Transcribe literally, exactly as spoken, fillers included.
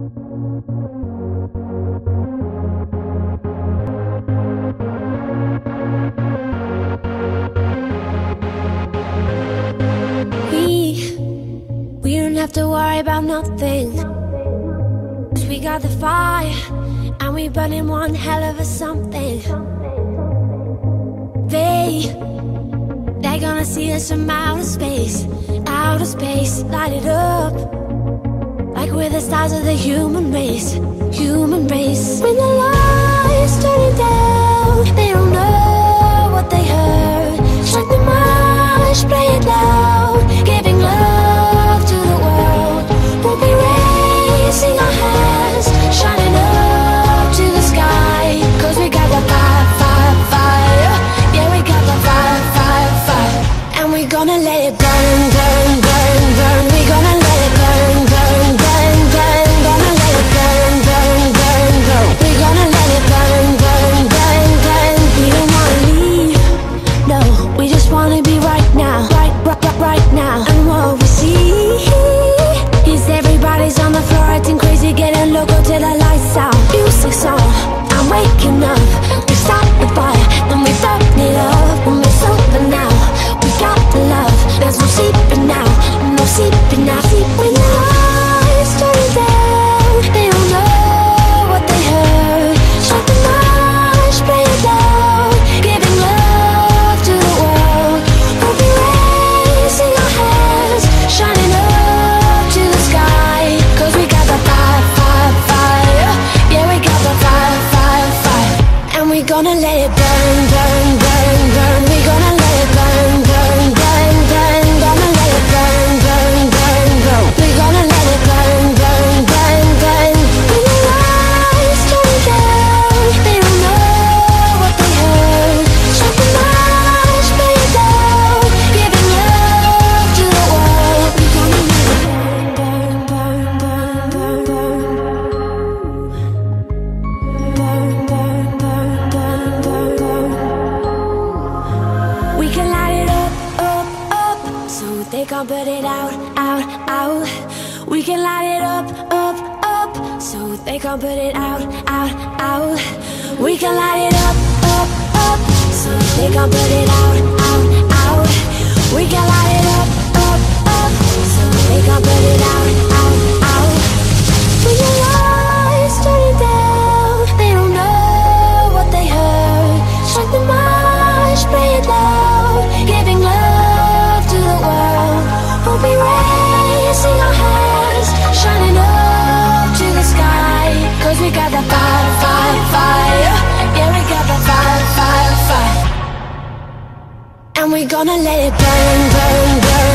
We don't have to worry about nothing, 'cause we got the fire, and we burning one hell of a something. They, they're gonna see us from outer space, outer space, light it up, like we're the stars of the human race, human race. When the lights turning down, they don't know what they heard. Strike the march, play it loud, giving love to the world. We'll be raising our hands, shining up to the sky, 'cause we got the fire, fire, fire. Yeah, we got the fire, fire, fire. And we're gonna let it burn, burn, burn, burn. We're gonna let it burn, burn, burn, burn. Gonna let it burn, burn, burn, burn. We're gonna let it burn, burn, burn, burn. We don't wanna leave, no, we just wanna be right now, right, right, right, right now. And what we see is everybody's on the floor acting crazy, getting loco till the lights out. Music's on, I'm waking up. We start the fire, then we burn it up. When we're sober now, we got the love. There's no sleeping now, no sleeping now. Sleep when the lights turn down, they don't know what they heard. Strike the march, play it loud, giving love to the world. We'll be raising our hands, shining up to the sky, 'cause we got the fire, fire, fire. Yeah, we got the fire, fire, fire. And we're gonna let it burn, burn, burn, burn. We're gonna let it burn, burn, burn, burn. Gonna let it burn, burn, burn, burn. We're gonna let it burn, burn, burn, burn. When the lights turn down, they don't know what they heard. Strike the march, play it loud, giving love to the world. We're gonna let it burn, burn, burn, burn, burn, burn, burn, burn, burn, burn, burn. We can light it up, up, up, so they can't put it out, out, out. We can light it up, up, up, so they can't put it out, out, out. We can light it up, up, up, so they can't put it out, out, out. We can light it up, up, up, so they can't put it out, out, out. When the lights turn down, they don't know what they heard. Strike the march, play it loud, giving love to the world. We'll be raising our hands, shining up to the sky, 'cause we got the fire, fire, fire. Yeah, we got the fire, fire, fire. And we're gonna let it burn, burn, burn.